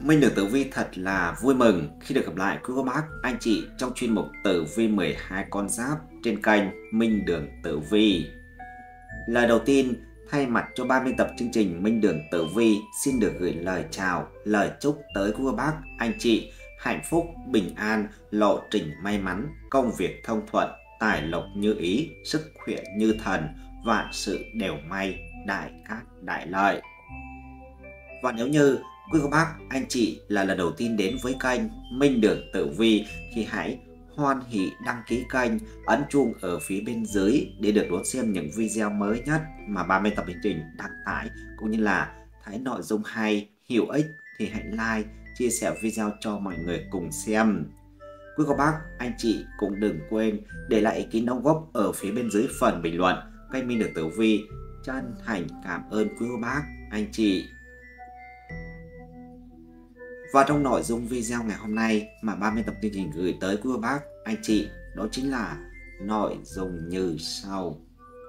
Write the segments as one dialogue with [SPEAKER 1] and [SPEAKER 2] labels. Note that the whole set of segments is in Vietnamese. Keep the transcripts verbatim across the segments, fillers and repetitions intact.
[SPEAKER 1] Minh được Tử Vi thật là vui mừng khi được gặp lại quý cô bác, anh chị trong chuyên mục Tử Vi mười hai con giáp trên kênh Minh Đường Tử Vi. Lời đầu tiên, thay mặt cho ban biên tập chương trình Minh Đường Tử Vi xin được gửi lời chào, lời chúc tới quý cô bác, anh chị hạnh phúc, bình an, lộ trình may mắn, công việc thông thuận, tài lộc như ý, sức khỏe như thần, vạn sự đều may, đại cát đại lợi. Và nếu như quý cô bác, anh chị là lần đầu tiên đến với kênh Minh Đường Tử Vi thì hãy hoan hỷ đăng ký kênh, ấn chuông ở phía bên dưới để được đón xem những video mới nhất mà ban biên tập chương trình đăng tải, cũng như là thấy nội dung hay, hữu ích thì hãy like, chia sẻ video cho mọi người cùng xem. Quý cô bác, anh chị cũng đừng quên để lại ý kiến đóng góp ở phía bên dưới phần bình luận. Kênh Minh Đường Tử Vi chân thành cảm ơn quý cô bác, anh chị. Và trong nội dung video ngày hôm nay mà ban biên tập chương trình gửi tới quý cô bác, anh chị, đó chính là nội dung như sau.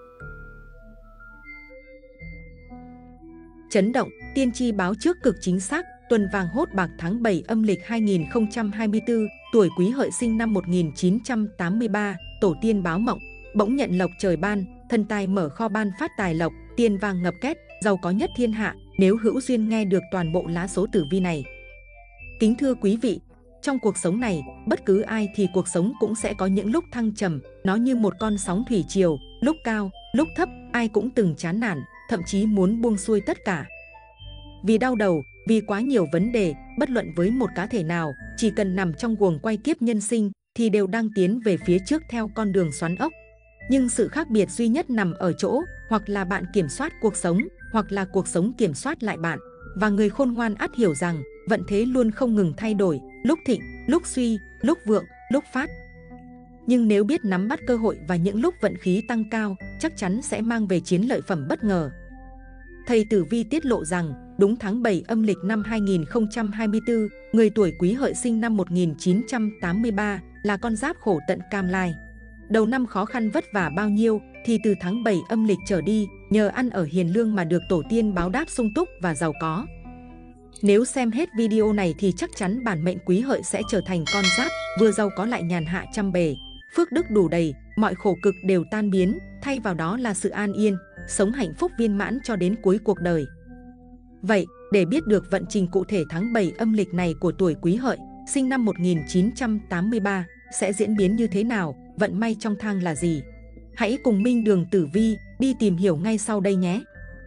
[SPEAKER 2] Chấn động, tiên tri báo trước cực chính xác, tuần vàng hốt bạc tháng bảy âm lịch hai nghìn không trăm hai mươi tư, tuổi Quý Hợi sinh năm một nghìn chín trăm tám mươi ba, tổ tiên báo mộng, bỗng nhận lộc trời ban, thần tài mở kho ban phát tài lộc, tiền vàng ngập két, giàu có nhất thiên hạ, nếu hữu duyên nghe được toàn bộ lá số tử vi này. Kính thưa quý vị, trong cuộc sống này, bất cứ ai thì cuộc sống cũng sẽ có những lúc thăng trầm, nó như một con sóng thủy triều, lúc cao, lúc thấp, ai cũng từng chán nản, thậm chí muốn buông xuôi tất cả. Vì đau đầu, vì quá nhiều vấn đề, bất luận với một cá thể nào, chỉ cần nằm trong guồng quay kiếp nhân sinh thì đều đang tiến về phía trước theo con đường xoắn ốc. Nhưng sự khác biệt duy nhất nằm ở chỗ, hoặc là bạn kiểm soát cuộc sống, hoặc là cuộc sống kiểm soát lại bạn. Và người khôn ngoan ắt hiểu rằng, vận thế luôn không ngừng thay đổi, lúc thịnh, lúc suy, lúc vượng, lúc phát. Nhưng nếu biết nắm bắt cơ hội và những lúc vận khí tăng cao, chắc chắn sẽ mang về chiến lợi phẩm bất ngờ. Thầy Tử Vi tiết lộ rằng, đúng tháng bảy âm lịch năm hai nghìn không trăm hai mươi tư, người tuổi Quý Hợi sinh năm một nghìn chín trăm tám mươi ba là con giáp khổ tận cam lai. Đầu năm khó khăn vất vả bao nhiêu thì từ tháng bảy âm lịch trở đi, nhờ ăn ở hiền lương mà được tổ tiên báo đáp sung túc và giàu có. Nếu xem hết video này thì chắc chắn bản mệnh Quý Hợi sẽ trở thành con giáp vừa giàu có lại nhàn hạ trăm bề, phước đức đủ đầy, mọi khổ cực đều tan biến, thay vào đó là sự an yên, sống hạnh phúc viên mãn cho đến cuối cuộc đời. Vậy, để biết được vận trình cụ thể tháng bảy âm lịch này của tuổi Quý Hợi, sinh năm một nghìn chín trăm tám mươi ba, sẽ diễn biến như thế nào, vận may trong thang là gì? Hãy cùng Minh Đường Tử Vi đi tìm hiểu ngay sau đây nhé!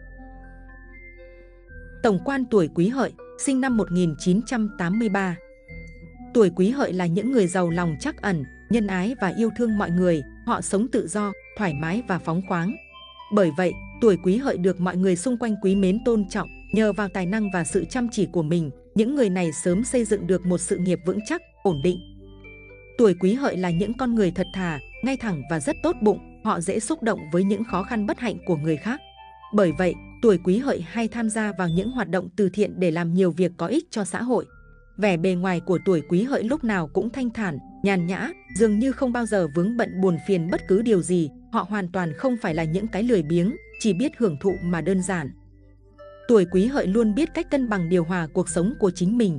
[SPEAKER 2] Tổng quan tuổi Quý Hợi, sinh năm một nghìn chín trăm tám mươi ba. Tuổi Quý Hợi là những người giàu lòng trắc ẩn, nhân ái và yêu thương mọi người, họ sống tự do, thoải mái và phóng khoáng. Bởi vậy, tuổi Quý Hợi được mọi người xung quanh quý mến tôn trọng, nhờ vào tài năng và sự chăm chỉ của mình, những người này sớm xây dựng được một sự nghiệp vững chắc, ổn định. Tuổi Quý Hợi là những con người thật thà, ngay thẳng và rất tốt bụng, họ dễ xúc động với những khó khăn bất hạnh của người khác. Bởi vậy, tuổi Quý Hợi hay tham gia vào những hoạt động từ thiện để làm nhiều việc có ích cho xã hội. Vẻ bề ngoài của tuổi Quý Hợi lúc nào cũng thanh thản, nhàn nhã, dường như không bao giờ vướng bận buồn phiền bất cứ điều gì, họ hoàn toàn không phải là những cái lười biếng, chỉ biết hưởng thụ mà đơn giản. Tuổi Quý Hợi luôn biết cách cân bằng điều hòa cuộc sống của chính mình.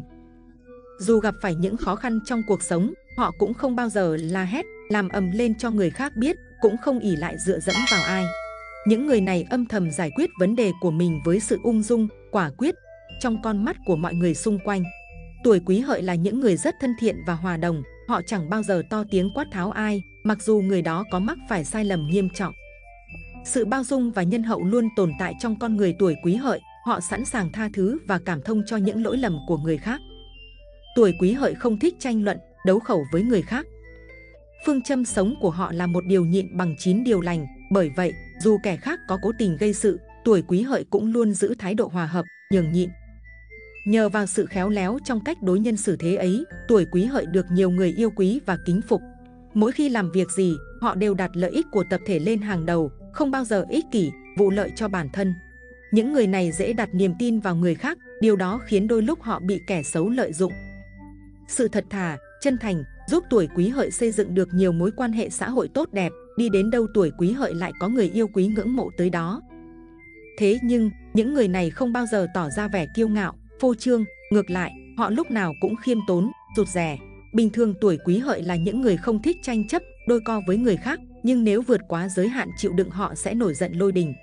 [SPEAKER 2] Dù gặp phải những khó khăn trong cuộc sống, họ cũng không bao giờ la hét, làm ầm lên cho người khác biết, cũng không ỷ lại dựa dẫm vào ai. Những người này âm thầm giải quyết vấn đề của mình với sự ung dung, quả quyết, trong con mắt của mọi người xung quanh. Tuổi Quý Hợi là những người rất thân thiện và hòa đồng, họ chẳng bao giờ to tiếng quát tháo ai, mặc dù người đó có mắc phải sai lầm nghiêm trọng. Sự bao dung và nhân hậu luôn tồn tại trong con người tuổi Quý Hợi, họ sẵn sàng tha thứ và cảm thông cho những lỗi lầm của người khác. Tuổi Quý Hợi không thích tranh luận, đấu khẩu với người khác. Phương châm sống của họ là một điều nhịn bằng chín điều lành, bởi vậy, dù kẻ khác có cố tình gây sự, tuổi Quý Hợi cũng luôn giữ thái độ hòa hợp, nhường nhịn. Nhờ vào sự khéo léo trong cách đối nhân xử thế ấy, tuổi Quý Hợi được nhiều người yêu quý và kính phục. Mỗi khi làm việc gì, họ đều đặt lợi ích của tập thể lên hàng đầu, không bao giờ ích kỷ, vụ lợi cho bản thân. Những người này dễ đặt niềm tin vào người khác, điều đó khiến đôi lúc họ bị kẻ xấu lợi dụng. Sự thật thà, chân thành giúp tuổi Quý Hợi xây dựng được nhiều mối quan hệ xã hội tốt đẹp, đi đến đâu tuổi Quý Hợi lại có người yêu quý ngưỡng mộ tới đó. Thế nhưng, những người này không bao giờ tỏ ra vẻ kiêu ngạo, phô trương, ngược lại, họ lúc nào cũng khiêm tốn, rụt rè. Bình thường tuổi Quý Hợi là những người không thích tranh chấp, đôi co với người khác, nhưng nếu vượt quá giới hạn chịu đựng họ sẽ nổi giận lôi đình.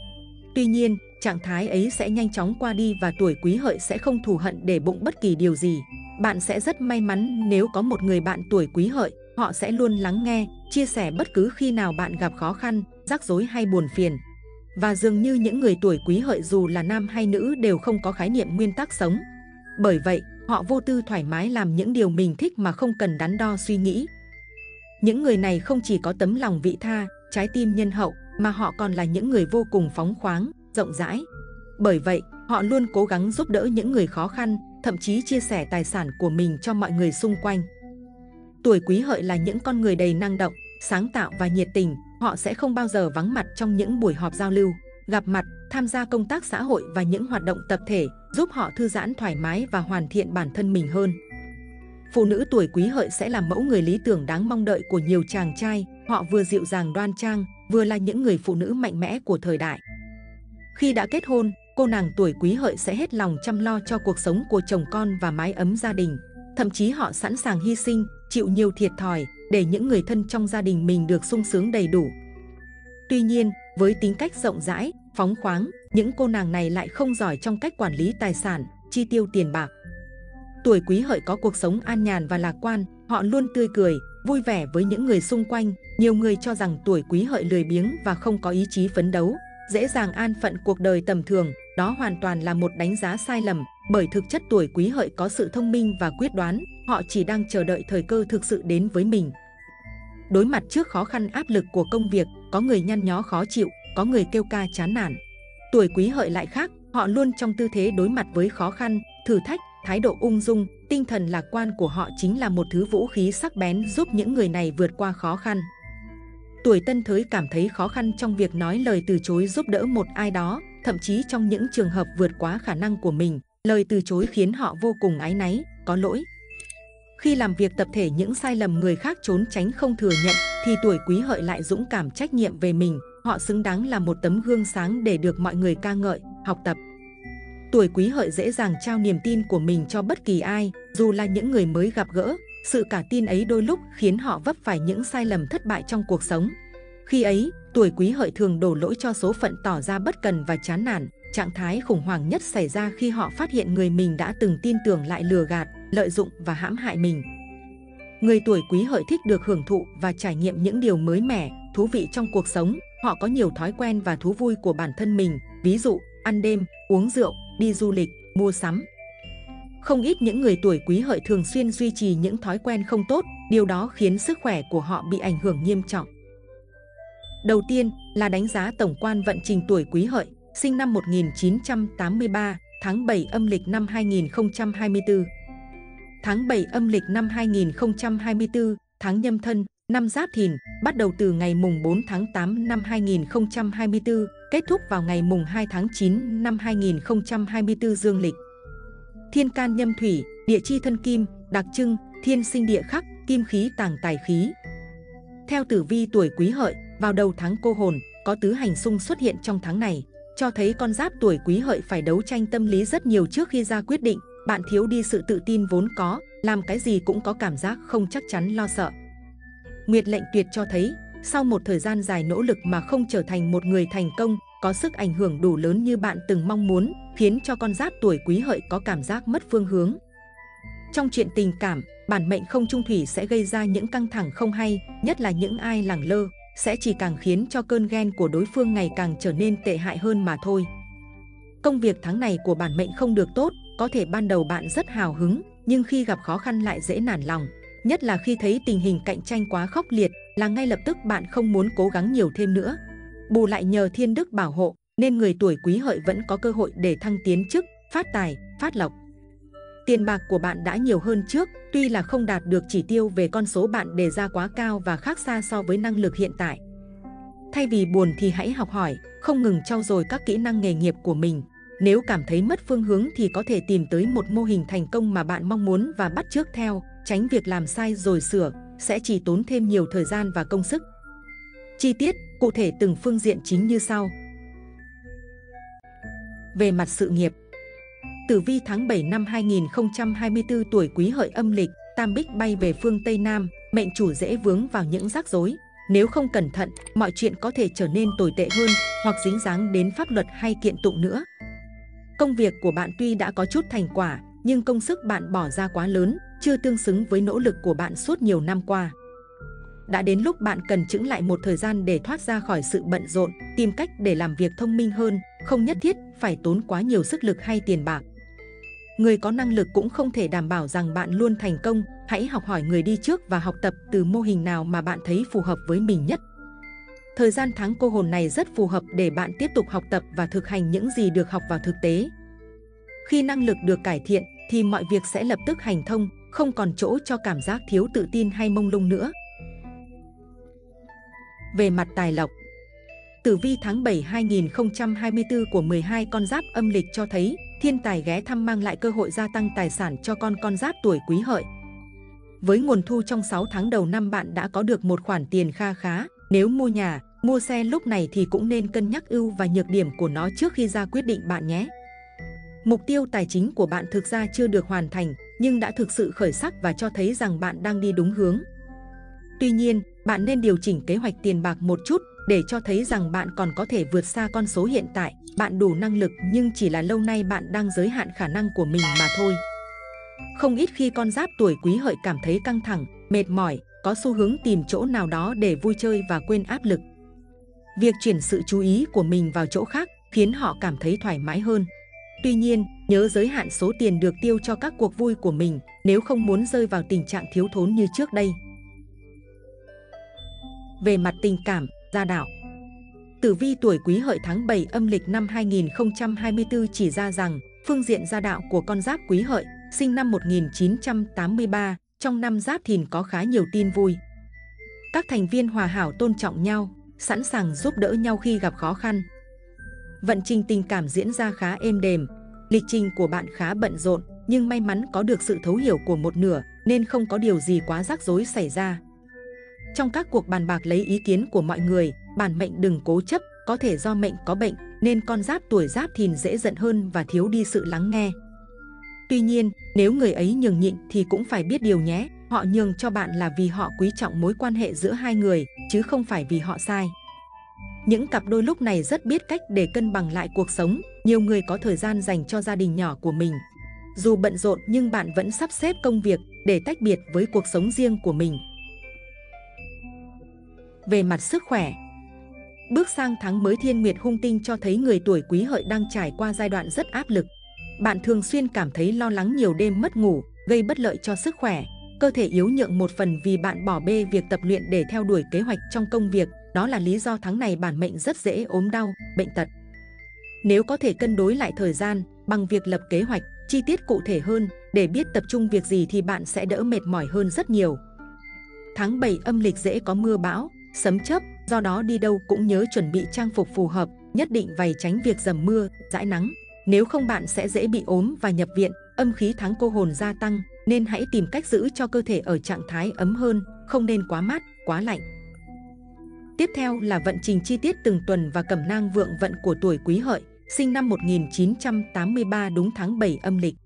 [SPEAKER 2] Tuy nhiên, trạng thái ấy sẽ nhanh chóng qua đi và tuổi Quý Hợi sẽ không thù hận để bụng bất kỳ điều gì. Bạn sẽ rất may mắn nếu có một người bạn tuổi Quý Hợi, họ sẽ luôn lắng nghe, chia sẻ bất cứ khi nào bạn gặp khó khăn, rắc rối hay buồn phiền. Và dường như những người tuổi Quý Hợi dù là nam hay nữ đều không có khái niệm nguyên tắc sống. Bởi vậy, họ vô tư thoải mái làm những điều mình thích mà không cần đắn đo suy nghĩ. Những người này không chỉ có tấm lòng vị tha, trái tim nhân hậu, mà họ còn là những người vô cùng phóng khoáng, rộng rãi. Bởi vậy, họ luôn cố gắng giúp đỡ những người khó khăn, thậm chí chia sẻ tài sản của mình cho mọi người xung quanh. Tuổi Quý Hợi là những con người đầy năng động, sáng tạo và nhiệt tình. Họ sẽ không bao giờ vắng mặt trong những buổi họp giao lưu, gặp mặt, tham gia công tác xã hội và những hoạt động tập thể, giúp họ thư giãn thoải mái và hoàn thiện bản thân mình hơn. Phụ nữ tuổi Quý Hợi sẽ là mẫu người lý tưởng đáng mong đợi của nhiều chàng trai. Họ vừa dịu dàng đoan trang, vừa là những người phụ nữ mạnh mẽ của thời đại. Khi đã kết hôn, cô nàng tuổi Quý Hợi sẽ hết lòng chăm lo cho cuộc sống của chồng con và mái ấm gia đình. Thậm chí họ sẵn sàng hy sinh, chịu nhiều thiệt thòi để những người thân trong gia đình mình được sung sướng đầy đủ. Tuy nhiên, với tính cách rộng rãi, phóng khoáng, những cô nàng này lại không giỏi trong cách quản lý tài sản, chi tiêu tiền bạc. Tuổi Quý Hợi có cuộc sống an nhàn và lạc quan, họ luôn tươi cười, vui vẻ với những người xung quanh. Nhiều người cho rằng tuổi Quý Hợi lười biếng và không có ý chí phấn đấu, dễ dàng an phận cuộc đời tầm thường. Đó hoàn toàn là một đánh giá sai lầm, bởi thực chất tuổi Quý Hợi có sự thông minh và quyết đoán, họ chỉ đang chờ đợi thời cơ thực sự đến với mình. Đối mặt trước khó khăn áp lực của công việc, có người nhăn nhó khó chịu, có người kêu ca chán nản. Tuổi Quý Hợi lại khác, họ luôn trong tư thế đối mặt với khó khăn, thử thách, thái độ ung dung, tinh thần lạc quan của họ chính là một thứ vũ khí sắc bén giúp những người này vượt qua khó khăn. Tuổi Tân Thới cảm thấy khó khăn trong việc nói lời từ chối giúp đỡ một ai đó, thậm chí trong những trường hợp vượt quá khả năng của mình, lời từ chối khiến họ vô cùng áy náy, có lỗi. Khi làm việc tập thể những sai lầm người khác trốn tránh không thừa nhận, thì tuổi Quý Hợi lại dũng cảm trách nhiệm về mình, họ xứng đáng là một tấm gương sáng để được mọi người ca ngợi, học tập. Tuổi Quý Hợi dễ dàng trao niềm tin của mình cho bất kỳ ai, dù là những người mới gặp gỡ. Sự cả tin ấy đôi lúc khiến họ vấp phải những sai lầm thất bại trong cuộc sống. Khi ấy, tuổi Quý Hợi thường đổ lỗi cho số phận, tỏ ra bất cần và chán nản. Trạng thái khủng hoảng nhất xảy ra khi họ phát hiện người mình đã từng tin tưởng lại lừa gạt, lợi dụng và hãm hại mình. Người tuổi Quý Hợi thích được hưởng thụ và trải nghiệm những điều mới mẻ, thú vị trong cuộc sống. Họ có nhiều thói quen và thú vui của bản thân mình, ví dụ ăn đêm, uống rượu, đi du lịch, mua sắm. Không ít những người tuổi Quý Hợi thường xuyên duy trì những thói quen không tốt, điều đó khiến sức khỏe của họ bị ảnh hưởng nghiêm trọng. Đầu tiên là đánh giá tổng quan vận trình tuổi Quý Hợi, sinh năm một nghìn chín trăm tám mươi ba, tháng bảy âm lịch năm hai nghìn không trăm hai mươi tư. Tháng bảy âm lịch năm hai nghìn không trăm hai mươi tư, tháng Nhâm Thân, năm Giáp Thìn, bắt đầu từ ngày mùng bốn tháng tám năm hai nghìn không trăm hai mươi tư, kết thúc vào ngày mùng hai tháng chín năm hai nghìn không trăm hai mươi tư dương lịch. Thiên can nhâm thủy, địa chi thân kim, đặc trưng, thiên sinh địa khắc, kim khí tàng tài khí. Theo tử vi tuổi Quý Hợi, vào đầu tháng Cô Hồn, có tứ hành xung xuất hiện trong tháng này, cho thấy con giáp tuổi Quý Hợi phải đấu tranh tâm lý rất nhiều trước khi ra quyết định. Bạn thiếu đi sự tự tin vốn có, làm cái gì cũng có cảm giác không chắc chắn, lo sợ. Nguyệt lệnh tuyệt cho thấy, sau một thời gian dài nỗ lực mà không trở thành một người thành công, có sức ảnh hưởng đủ lớn như bạn từng mong muốn, khiến cho con giáp tuổi Quý Hợi có cảm giác mất phương hướng. Trong chuyện tình cảm, bản mệnh không chung thủy sẽ gây ra những căng thẳng không hay, nhất là những ai lẳng lơ, sẽ chỉ càng khiến cho cơn ghen của đối phương ngày càng trở nên tệ hại hơn mà thôi. Công việc tháng này của bản mệnh không được tốt, có thể ban đầu bạn rất hào hứng, nhưng khi gặp khó khăn lại dễ nản lòng, nhất là khi thấy tình hình cạnh tranh quá khốc liệt, là ngay lập tức bạn không muốn cố gắng nhiều thêm nữa. Bù lại nhờ thiên đức bảo hộ, nên người tuổi Quý Hợi vẫn có cơ hội để thăng tiến chức, phát tài, phát lộc. Tiền bạc của bạn đã nhiều hơn trước, tuy là không đạt được chỉ tiêu về con số bạn đề ra quá cao và khác xa so với năng lực hiện tại. Thay vì buồn thì hãy học hỏi, không ngừng trau dồi các kỹ năng nghề nghiệp của mình. Nếu cảm thấy mất phương hướng thì có thể tìm tới một mô hình thành công mà bạn mong muốn và bắt chước theo, tránh việc làm sai rồi sửa, sẽ chỉ tốn thêm nhiều thời gian và công sức. Chi tiết, cụ thể từng phương diện chính như sau. Về mặt sự nghiệp, Tử vi tháng bảy năm hai nghìn không trăm hai mươi tư, tuổi Quý Hợi âm lịch, tam bích bay về phương Tây Nam, mệnh chủ dễ vướng vào những rắc rối. Nếu không cẩn thận, mọi chuyện có thể trở nên tồi tệ hơn hoặc dính dáng đến pháp luật hay kiện tụng nữa. Công việc của bạn tuy đã có chút thành quả, nhưng công sức bạn bỏ ra quá lớn, chưa tương xứng với nỗ lực của bạn suốt nhiều năm qua. Đã đến lúc bạn cần chững lại một thời gian để thoát ra khỏi sự bận rộn, tìm cách để làm việc thông minh hơn, không nhất thiết phải tốn quá nhiều sức lực hay tiền bạc. Người có năng lực cũng không thể đảm bảo rằng bạn luôn thành công. Hãy học hỏi người đi trước và học tập từ mô hình nào mà bạn thấy phù hợp với mình nhất. Thời gian tháng cô hồn này rất phù hợp để bạn tiếp tục học tập và thực hành những gì được học vào thực tế. Khi năng lực được cải thiện thì mọi việc sẽ lập tức hành thông, không còn chỗ cho cảm giác thiếu tự tin hay mông lung nữa. Về mặt tài lộc, tử vi tháng bảy hai nghìn không trăm hai mươi tư của mười hai con giáp âm lịch cho thấy thiên tài ghé thăm mang lại cơ hội gia tăng tài sản cho con con giáp tuổi Quý Hợi. Với nguồn thu trong sáu tháng đầu năm, bạn đã có được một khoản tiền kha khá. Nếu mua nhà, mua xe lúc này thì cũng nên cân nhắc ưu và nhược điểm của nó trước khi ra quyết định bạn nhé. Mục tiêu tài chính của bạn thực ra chưa được hoàn thành, nhưng đã thực sự khởi sắc và cho thấy rằng bạn đang đi đúng hướng. Tuy nhiên, bạn nên điều chỉnh kế hoạch tiền bạc một chút để cho thấy rằng bạn còn có thể vượt xa con số hiện tại. Bạn đủ năng lực nhưng chỉ là lâu nay bạn đang giới hạn khả năng của mình mà thôi. Không ít khi con giáp tuổi Quý Hợi cảm thấy căng thẳng, mệt mỏi, có xu hướng tìm chỗ nào đó để vui chơi và quên áp lực. Việc chuyển sự chú ý của mình vào chỗ khác khiến họ cảm thấy thoải mái hơn. Tuy nhiên, nhớ giới hạn số tiền được tiêu cho các cuộc vui của mình nếu không muốn rơi vào tình trạng thiếu thốn như trước đây. Về mặt tình cảm, gia đạo, tử vi tuổi Quý Hợi tháng bảy âm lịch năm hai nghìn không trăm hai mươi tư chỉ ra rằng phương diện gia đạo của con giáp Quý Hợi sinh năm một nghìn chín trăm tám mươi ba trong năm Giáp Thìn có khá nhiều tin vui. Các thành viên hòa hảo tôn trọng nhau, sẵn sàng giúp đỡ nhau khi gặp khó khăn. Vận trình tình cảm diễn ra khá êm đềm. Lịch trình của bạn khá bận rộn, nhưng may mắn có được sự thấu hiểu của một nửa nên không có điều gì quá rắc rối xảy ra. Trong các cuộc bàn bạc lấy ý kiến của mọi người, bản mệnh đừng cố chấp, có thể do mệnh có bệnh nên con giáp tuổi Giáp Thìn dễ giận hơn và thiếu đi sự lắng nghe. Tuy nhiên, nếu người ấy nhường nhịn thì cũng phải biết điều nhé, họ nhường cho bạn là vì họ quý trọng mối quan hệ giữa hai người, chứ không phải vì họ sai. Những cặp đôi lúc này rất biết cách để cân bằng lại cuộc sống, nhiều người có thời gian dành cho gia đình nhỏ của mình. Dù bận rộn nhưng bạn vẫn sắp xếp công việc để tách biệt với cuộc sống riêng của mình. Về mặt sức khỏe, bước sang tháng mới thiên nguyệt hung tinh cho thấy người tuổi Quý Hợi đang trải qua giai đoạn rất áp lực. Bạn thường xuyên cảm thấy lo lắng, nhiều đêm mất ngủ, gây bất lợi cho sức khỏe. Cơ thể yếu nhượng một phần vì bạn bỏ bê việc tập luyện để theo đuổi kế hoạch trong công việc. Đó là lý do tháng này bản mệnh rất dễ ốm đau, bệnh tật. Nếu có thể cân đối lại thời gian bằng việc lập kế hoạch chi tiết cụ thể hơn để biết tập trung việc gì thì bạn sẽ đỡ mệt mỏi hơn rất nhiều. Tháng bảy âm lịch dễ có mưa bão, sấm chớp, do đó đi đâu cũng nhớ chuẩn bị trang phục phù hợp, nhất định vày tránh việc dầm mưa, dãi nắng. Nếu không bạn sẽ dễ bị ốm và nhập viện. Âm khí tháng cô hồn gia tăng nên hãy tìm cách giữ cho cơ thể ở trạng thái ấm hơn, không nên quá mát, quá lạnh. Tiếp theo là vận trình chi tiết từng tuần và cẩm nang vượng vận của tuổi Quý Hợi, sinh năm một nghìn chín trăm tám mươi ba đúng tháng bảy âm lịch.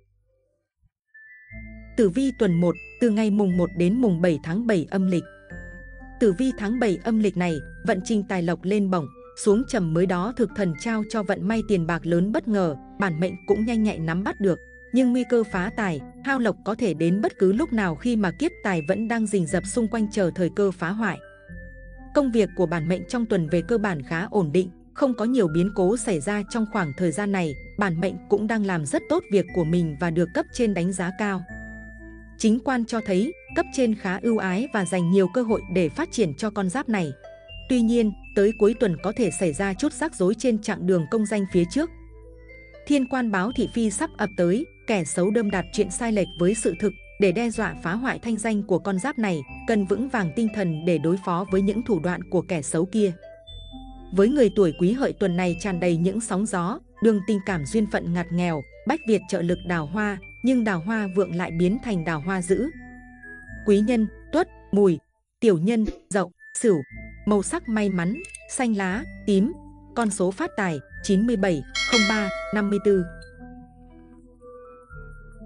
[SPEAKER 2] Tử vi tuần một, từ ngày mùng một đến mùng bảy tháng bảy âm lịch. Tử vi tháng bảy âm lịch này, vận trình tài lộc lên bổng, xuống trầm mới đó thực thần trao cho vận may tiền bạc lớn bất ngờ, bản mệnh cũng nhanh nhạy nắm bắt được. Nhưng nguy cơ phá tài, hao lộc có thể đến bất cứ lúc nào khi mà kiếp tài vẫn đang rình rập xung quanh chờ thời cơ phá hoại. Công việc của bản mệnh trong tuần về cơ bản khá ổn định, không có nhiều biến cố xảy ra trong khoảng thời gian này. Bản mệnh cũng đang làm rất tốt việc của mình và được cấp trên đánh giá cao. Chính quan cho thấy cấp trên khá ưu ái và dành nhiều cơ hội để phát triển cho con giáp này. Tuy nhiên, tới cuối tuần có thể xảy ra chút rắc rối trên chặng đường công danh phía trước. Thiên quan báo thị phi sắp ập tới, kẻ xấu đâm đặt chuyện sai lệch với sự thực để đe dọa phá hoại thanh danh của con giáp này, cần vững vàng tinh thần để đối phó với những thủ đoạn của kẻ xấu kia. Với người tuổi Quý Hợi, tuần này tràn đầy những sóng gió, đường tình cảm duyên phận ngặt nghèo, bách Việt trợ lực đào hoa, nhưng đào hoa vượng lại biến thành đào hoa dữ. Quý nhân, Tuất, Mùi, tiểu nhân, Dậu, Sửu. Màu sắc may mắn, xanh lá, tím. Con số phát tài chín mươi bảy, không ba, năm mươi tư.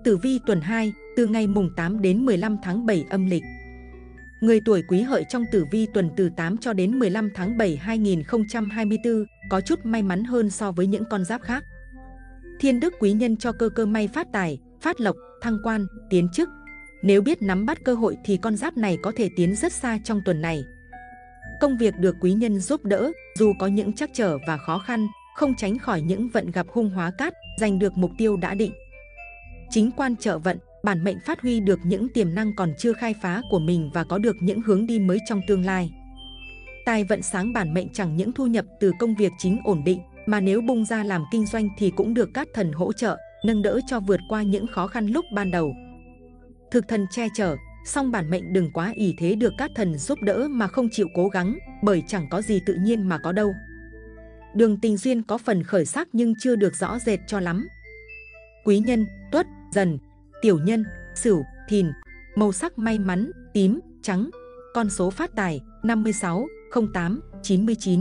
[SPEAKER 2] Tử vi tuần hai, từ ngày mùng tám đến mười lăm tháng bảy âm lịch. Người tuổi Quý Hợi trong tử vi tuần từ tám cho đến mười lăm tháng bảy hai nghìn không trăm hai mươi tư có chút may mắn hơn so với những con giáp khác. Thiên đức quý nhân cho cơ cơ may phát tài, phát lộc, thăng quan, tiến chức. Nếu biết nắm bắt cơ hội thì con giáp này có thể tiến rất xa trong tuần này. Công việc được quý nhân giúp đỡ, dù có những trắc trở và khó khăn, không tránh khỏi những vận gặp hung hóa cát, giành được mục tiêu đã định. Chính quan trợ vận, bản mệnh phát huy được những tiềm năng còn chưa khai phá của mình và có được những hướng đi mới trong tương lai. Tài vận sáng bản mệnh chẳng những thu nhập từ công việc chính ổn định, mà nếu bung ra làm kinh doanh thì cũng được các thần hỗ trợ, nâng đỡ cho vượt qua những khó khăn lúc ban đầu. Thực thần che chở, song bản mệnh đừng quá ỷ thế được các thần giúp đỡ mà không chịu cố gắng, bởi chẳng có gì tự nhiên mà có đâu. Đường tình duyên có phần khởi sắc nhưng chưa được rõ rệt cho lắm. Quý nhân, Tuất, Dần, Tiểu nhân, Sửu, Thìn. Màu sắc may mắn, tím, trắng. Con số phát tài, năm mươi sáu, không tám, chín mươi chín.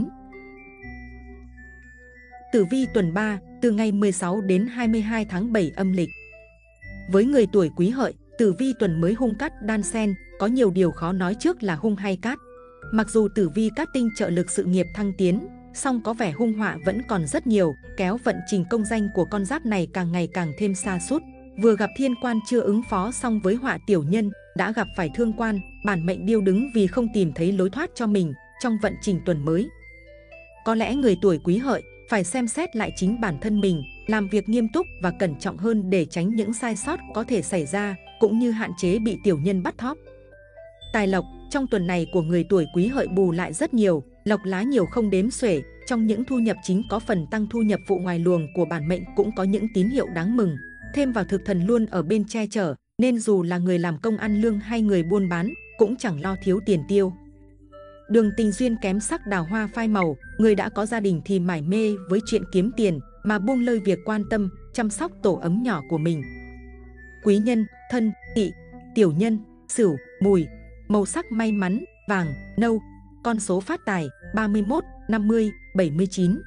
[SPEAKER 2] Tử vi tuần ba, từ ngày mười sáu đến hai mươi hai tháng bảy âm lịch. Với người tuổi Quý Hợi, tử vi tuần mới hung cát đan xen, có nhiều điều khó nói trước là hung hay cát. Mặc dù tử vi cát tinh trợ lực sự nghiệp thăng tiến, song có vẻ hung họa vẫn còn rất nhiều, kéo vận trình công danh của con giáp này càng ngày càng thêm sa sút. Vừa gặp thiên quan chưa ứng phó xong với họa tiểu nhân, đã gặp phải thương quan, bản mệnh điêu đứng vì không tìm thấy lối thoát cho mình trong vận trình tuần mới. Có lẽ người tuổi Quý Hợi phải xem xét lại chính bản thân mình, làm việc nghiêm túc và cẩn trọng hơn để tránh những sai sót có thể xảy ra, cũng như hạn chế bị tiểu nhân bắt thóp. Tài lộc trong tuần này của người tuổi Quý Hợi bù lại rất nhiều, lộc lá nhiều không đếm xuể. Trong những thu nhập chính có phần tăng, thu nhập phụ ngoài luồng của bản mệnh cũng có những tín hiệu đáng mừng. Thêm vào thực thần luôn ở bên che chở, nên dù là người làm công ăn lương hay người buôn bán, cũng chẳng lo thiếu tiền tiêu. Đường tình duyên kém sắc, đào hoa phai màu, người đã có gia đình thì mải mê với chuyện kiếm tiền mà buông lơi việc quan tâm, chăm sóc tổ ấm nhỏ của mình. Quý nhân, Thân, Tỵ, Tiểu nhân, Sửu, Mùi. Màu sắc may mắn, vàng, nâu. Con số phát tài, ba mươi mốt, năm mươi, bảy mươi chín.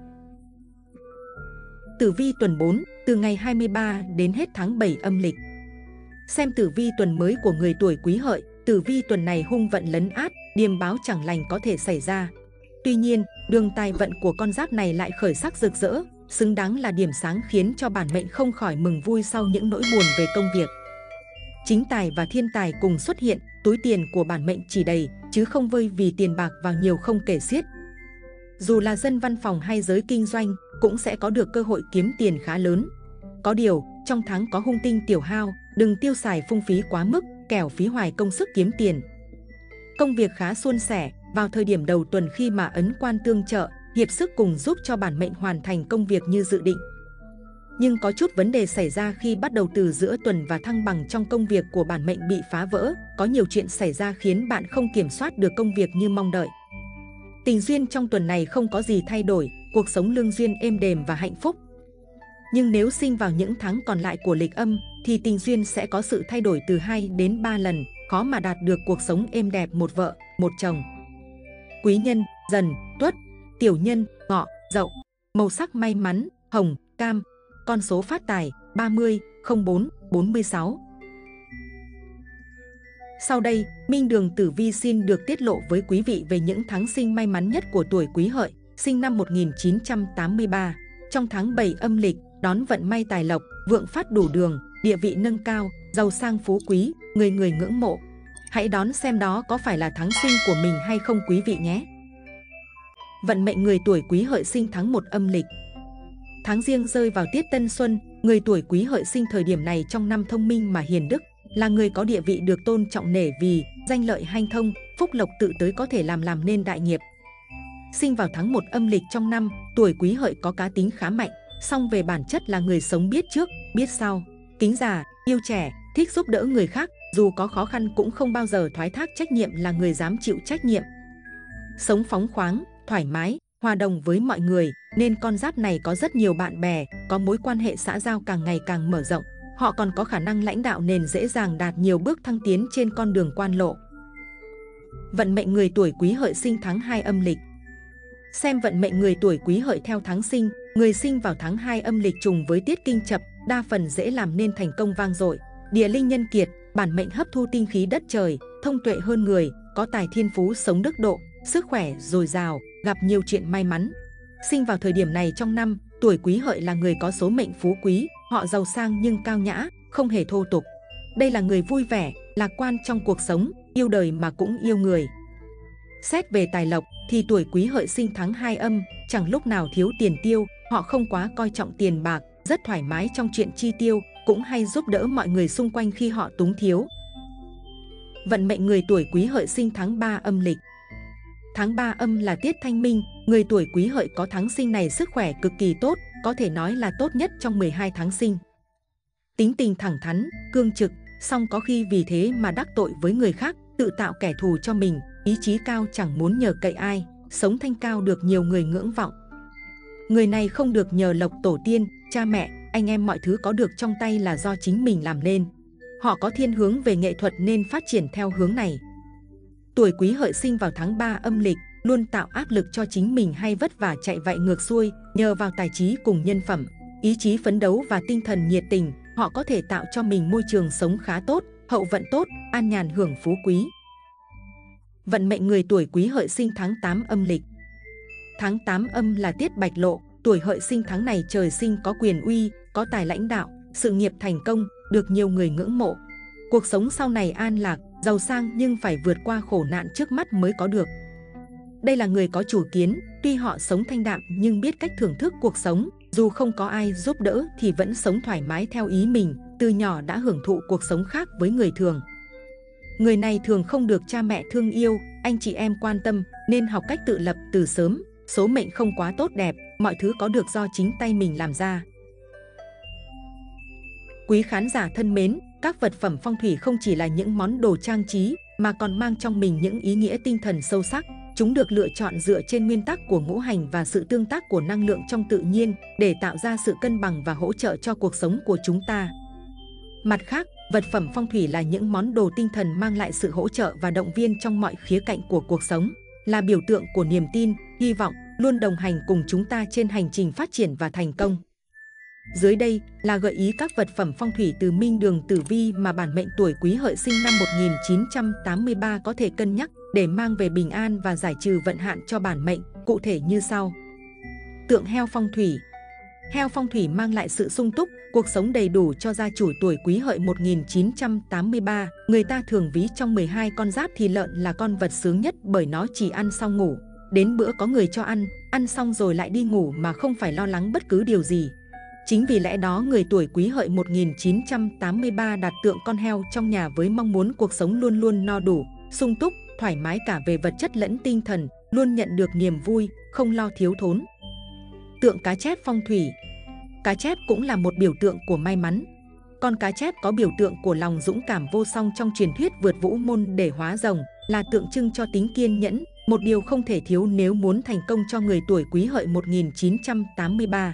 [SPEAKER 2] Tử vi tuần bốn, từ ngày hai mươi ba đến hết tháng bảy âm lịch. Xem tử vi tuần mới của người tuổi Quý Hợi, tử vi tuần này hung vận lấn át, điềm báo chẳng lành có thể xảy ra. Tuy nhiên, đường tài vận của con giáp này lại khởi sắc rực rỡ, xứng đáng là điểm sáng khiến cho bản mệnh không khỏi mừng vui sau những nỗi buồn về công việc. Chính tài và thiên tài cùng xuất hiện, túi tiền của bản mệnh chỉ đầy, chứ không vơi vì tiền bạc vào nhiều không kể xiết. Dù là dân văn phòng hay giới kinh doanh, cũng sẽ có được cơ hội kiếm tiền khá lớn. Có điều, trong tháng có hung tinh tiểu hao, đừng tiêu xài phung phí quá mức, kẻo phí hoài công sức kiếm tiền. Công việc khá suôn sẻ, vào thời điểm đầu tuần khi mà ấn quan tương trợ, hiệp sức cùng giúp cho bản mệnh hoàn thành công việc như dự định. Nhưng có chút vấn đề xảy ra khi bắt đầu từ giữa tuần và thăng bằng trong công việc của bản mệnh bị phá vỡ, có nhiều chuyện xảy ra khiến bạn không kiểm soát được công việc như mong đợi. Tình duyên trong tuần này không có gì thay đổi, cuộc sống lương duyên êm đềm và hạnh phúc. Nhưng nếu sinh vào những tháng còn lại của lịch âm, thì tình duyên sẽ có sự thay đổi từ hai đến ba lần, khó mà đạt được cuộc sống êm đẹp một vợ, một chồng. Quý nhân, Dần, Tuất, Tiểu nhân, Ngọ, Dậu. Màu sắc may mắn, hồng, cam. Con số phát tài, ba mươi, không bốn, bốn mươi sáu. Sau đây, Minh Đường Tử Vi xin được tiết lộ với quý vị về những tháng sinh may mắn nhất của tuổi Quý Hợi, sinh năm một nghìn chín trăm tám mươi ba. Trong tháng bảy âm lịch, đón vận may tài lộc, vượng phát đủ đường, địa vị nâng cao, giàu sang phú quý, người người ngưỡng mộ. Hãy đón xem đó có phải là tháng sinh của mình hay không quý vị nhé. Vận mệnh người tuổi Quý Hợi sinh tháng một âm lịch. Tháng Giêng rơi vào tiết Tân Xuân, người tuổi Quý Hợi sinh thời điểm này trong năm thông minh mà hiền đức, là người có địa vị được tôn trọng nể vì danh lợi hanh thông, phúc lộc tự tới có thể làm làm nên đại nghiệp. Sinh vào tháng một âm lịch trong năm, tuổi Quý Hợi có cá tính khá mạnh, song về bản chất là người sống biết trước, biết sau, kính già, yêu trẻ, thích giúp đỡ người khác, dù có khó khăn cũng không bao giờ thoái thác trách nhiệm, là người dám chịu trách nhiệm. Sống phóng khoáng, thoải mái, hòa đồng với mọi người, nên con giáp này có rất nhiều bạn bè, có mối quan hệ xã giao càng ngày càng mở rộng. Họ còn có khả năng lãnh đạo nên dễ dàng đạt nhiều bước thăng tiến trên con đường quan lộ. Vận mệnh người tuổi Quý Hợi sinh tháng hai âm lịch. Xem vận mệnh người tuổi Quý Hợi theo tháng sinh, người sinh vào tháng hai âm lịch trùng với tiết Kinh Chập, đa phần dễ làm nên thành công vang dội. Địa linh nhân kiệt, bản mệnh hấp thu tinh khí đất trời, thông tuệ hơn người, có tài thiên phú sống đức độ, sức khỏe dồi dào, gặp nhiều chuyện may mắn. Sinh vào thời điểm này trong năm, tuổi Quý Hợi là người có số mệnh phú quý, họ giàu sang nhưng cao nhã, không hề thô tục. Đây là người vui vẻ, lạc quan trong cuộc sống, yêu đời mà cũng yêu người. Xét về tài lộc thì tuổi Quý Hợi sinh tháng hai âm, chẳng lúc nào thiếu tiền tiêu, họ không quá coi trọng tiền bạc, rất thoải mái trong chuyện chi tiêu, cũng hay giúp đỡ mọi người xung quanh khi họ túng thiếu. Vận mệnh người tuổi Quý Hợi sinh tháng ba âm lịch. Tháng ba âm là tiết thanh minh, người tuổi Quý Hợi có tháng sinh này sức khỏe cực kỳ tốt, có thể nói là tốt nhất trong mười hai tháng sinh. Tính tình thẳng thắn, cương trực, song có khi vì thế mà đắc tội với người khác, tự tạo kẻ thù cho mình, ý chí cao chẳng muốn nhờ cậy ai, sống thanh cao được nhiều người ngưỡng vọng. Người này không được nhờ lộc tổ tiên, cha mẹ, anh em mọi thứ có được trong tay là do chính mình làm nên. Họ có thiên hướng về nghệ thuật nên phát triển theo hướng này. Tuổi Quý Hợi sinh vào tháng ba âm lịch, luôn tạo áp lực cho chính mình hay vất vả chạy vạy ngược xuôi, nhờ vào tài trí cùng nhân phẩm, ý chí phấn đấu và tinh thần nhiệt tình, họ có thể tạo cho mình môi trường sống khá tốt, hậu vận tốt, an nhàn hưởng phú quý. Vận mệnh người tuổi Quý Hợi sinh tháng tám âm lịch. Tháng tám âm là tiết bạch lộ, tuổi Hợi sinh tháng này trời sinh có quyền uy, có tài lãnh đạo, sự nghiệp thành công, được nhiều người ngưỡng mộ. Cuộc sống sau này an lạc, giàu sang nhưng phải vượt qua khổ nạn trước mắt mới có được. Đây là người có chủ kiến, tuy họ sống thanh đạm nhưng biết cách thưởng thức cuộc sống, dù không có ai giúp đỡ thì vẫn sống thoải mái theo ý mình, từ nhỏ đã hưởng thụ cuộc sống khác với người thường. Người này thường không được cha mẹ thương yêu, anh chị em quan tâm nên học cách tự lập từ sớm, số mệnh không quá tốt đẹp, mọi thứ có được do chính tay mình làm ra. Quý khán giả thân mến, các vật phẩm phong thủy không chỉ là những món đồ trang trí mà còn mang trong mình những ý nghĩa tinh thần sâu sắc. Chúng được lựa chọn dựa trên nguyên tắc của ngũ hành và sự tương tác của năng lượng trong tự nhiên để tạo ra sự cân bằng và hỗ trợ cho cuộc sống của chúng ta. Mặt khác, vật phẩm phong thủy là những món đồ tinh thần mang lại sự hỗ trợ và động viên trong mọi khía cạnh của cuộc sống, là biểu tượng của niềm tin, hy vọng, luôn đồng hành cùng chúng ta trên hành trình phát triển và thành công. Dưới đây là gợi ý các vật phẩm phong thủy từ Minh Đường Tử Vi mà bản mệnh tuổi Quý Hợi sinh năm một nghìn chín trăm tám mươi ba có thể cân nhắc để mang về bình an và giải trừ vận hạn cho bản mệnh, cụ thể như sau. Tượng heo phong thủy. Heo phong thủy mang lại sự sung túc, cuộc sống đầy đủ cho gia chủ tuổi Quý Hợi một nghìn chín trăm tám mươi ba. Người ta thường ví trong mười hai con giáp thì lợn là con vật sướng nhất bởi nó chỉ ăn xong ngủ. Đến bữa có người cho ăn, ăn xong rồi lại đi ngủ mà không phải lo lắng bất cứ điều gì. Chính vì lẽ đó người tuổi Quý Hợi một nghìn chín trăm tám mươi ba đặt tượng con heo trong nhà với mong muốn cuộc sống luôn luôn no đủ, sung túc, thoải mái cả về vật chất lẫn tinh thần, luôn nhận được niềm vui, không lo thiếu thốn. Tượng cá chép phong thủy. Cá chép cũng là một biểu tượng của may mắn. Con cá chép có biểu tượng của lòng dũng cảm vô song trong truyền thuyết vượt vũ môn để hóa rồng, là tượng trưng cho tính kiên nhẫn, một điều không thể thiếu nếu muốn thành công cho người tuổi Quý Hợi một nghìn chín trăm tám mươi ba.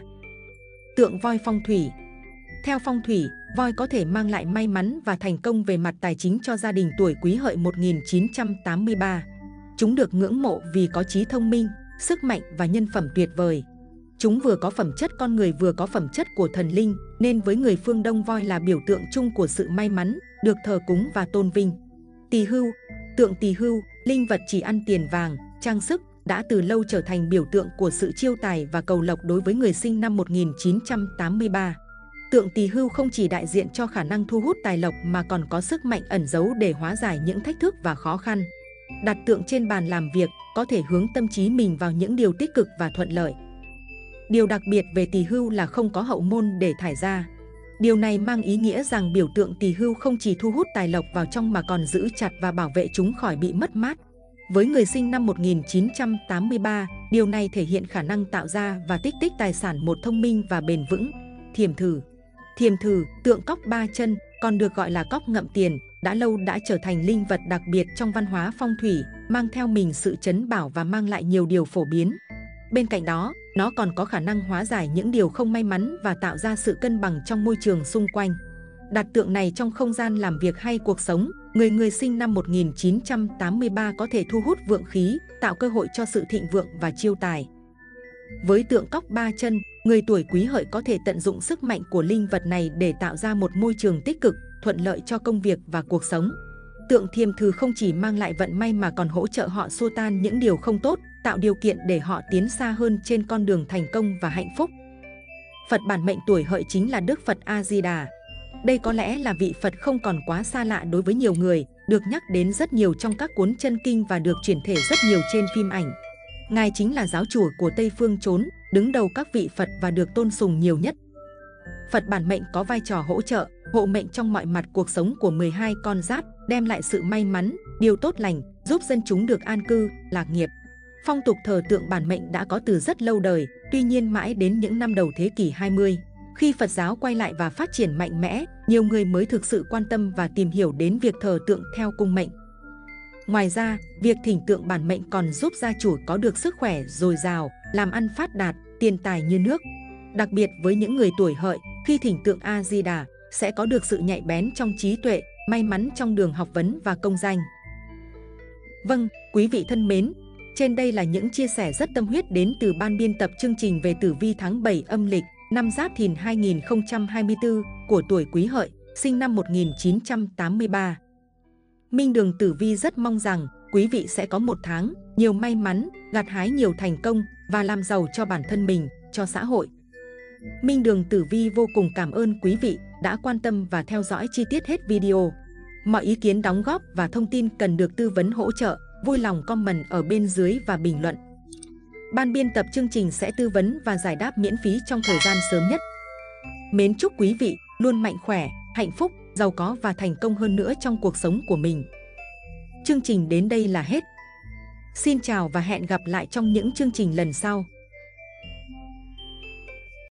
[SPEAKER 2] Tượng voi phong thủy. Theo phong thủy, voi có thể mang lại may mắn và thành công về mặt tài chính cho gia đình tuổi Quý Hợi một nghìn chín trăm tám mươi ba. Chúng được ngưỡng mộ vì có trí thông minh, sức mạnh và nhân phẩm tuyệt vời. Chúng vừa có phẩm chất con người vừa có phẩm chất của thần linh, nên với người phương Đông voi là biểu tượng chung của sự may mắn, được thờ cúng và tôn vinh. Tỳ hưu. Tượng tỳ hưu, linh vật chỉ ăn tiền vàng, trang sức, đã từ lâu trở thành biểu tượng của sự chiêu tài và cầu lộc đối với người sinh năm một nghìn chín trăm tám mươi ba. Tượng tỳ hưu không chỉ đại diện cho khả năng thu hút tài lộc mà còn có sức mạnh ẩn giấu để hóa giải những thách thức và khó khăn. Đặt tượng trên bàn làm việc có thể hướng tâm trí mình vào những điều tích cực và thuận lợi. Điều đặc biệt về tỳ hưu là không có hậu môn để thải ra. Điều này mang ý nghĩa rằng biểu tượng tỳ hưu không chỉ thu hút tài lộc vào trong mà còn giữ chặt và bảo vệ chúng khỏi bị mất mát. Với người sinh năm một nghìn chín trăm tám mươi ba, điều này thể hiện khả năng tạo ra và tích tích tài sản một thông minh và bền vững. Thiềm thử. Thiềm thử, tượng cóc ba chân, còn được gọi là cóc ngậm tiền, đã lâu đã trở thành linh vật đặc biệt trong văn hóa phong thủy, mang theo mình sự trấn bảo và mang lại nhiều điều phổ biến. Bên cạnh đó, nó còn có khả năng hóa giải những điều không may mắn và tạo ra sự cân bằng trong môi trường xung quanh. Đặt tượng này trong không gian làm việc hay cuộc sống, người người sinh năm một nghìn chín trăm tám mươi ba có thể thu hút vượng khí, tạo cơ hội cho sự thịnh vượng và chiêu tài. Với tượng cóc ba chân, người tuổi Quý Hợi có thể tận dụng sức mạnh của linh vật này để tạo ra một môi trường tích cực, thuận lợi cho công việc và cuộc sống. Tượng Thiềm Thừ không chỉ mang lại vận may mà còn hỗ trợ họ xua tan những điều không tốt, tạo điều kiện để họ tiến xa hơn trên con đường thành công và hạnh phúc. Phật bản mệnh tuổi Hợi chính là Đức Phật A Di Đà. Đây có lẽ là vị Phật không còn quá xa lạ đối với nhiều người, được nhắc đến rất nhiều trong các cuốn chân kinh và được chuyển thể rất nhiều trên phim ảnh. Ngài chính là giáo chủ của Tây Phương Chốn, đứng đầu các vị Phật và được tôn sùng nhiều nhất. Phật bản mệnh có vai trò hỗ trợ, hộ mệnh trong mọi mặt cuộc sống của mười hai con giáp, đem lại sự may mắn, điều tốt lành, giúp dân chúng được an cư, lạc nghiệp. Phong tục thờ tượng bản mệnh đã có từ rất lâu đời, tuy nhiên mãi đến những năm đầu thế kỷ hai mươi, khi Phật giáo quay lại và phát triển mạnh mẽ, nhiều người mới thực sự quan tâm và tìm hiểu đến việc thờ tượng theo cung mệnh. Ngoài ra, việc thỉnh tượng bản mệnh còn giúp gia chủ có được sức khỏe dồi dào, làm ăn phát đạt, tiền tài như nước. Đặc biệt với những người tuổi Hợi, khi thỉnh tượng A Di Đà sẽ có được sự nhạy bén trong trí tuệ, may mắn trong đường học vấn và công danh. Vâng, quý vị thân mến, trên đây là những chia sẻ rất tâm huyết đến từ ban biên tập chương trình về tử vi tháng bảy âm lịch năm Giáp Thìn hai nghìn không trăm hai mươi tư của tuổi Quý Hợi, sinh năm một nghìn chín trăm tám mươi ba. Minh Đường Tử Vi rất mong rằng quý vị sẽ có một tháng nhiều may mắn, gặt hái nhiều thành công và làm giàu cho bản thân mình, cho xã hội. Minh Đường Tử Vi vô cùng cảm ơn quý vị đã quan tâm và theo dõi chi tiết hết video. Mọi ý kiến đóng góp và thông tin cần được tư vấn hỗ trợ, vui lòng comment ở bên dưới và bình luận. Ban biên tập chương trình sẽ tư vấn và giải đáp miễn phí trong thời gian sớm nhất. Mến chúc quý vị luôn mạnh khỏe, hạnh phúc, giàu có và thành công hơn nữa trong cuộc sống của mình. Chương trình đến đây là hết. Xin chào và hẹn gặp lại trong những chương trình lần sau.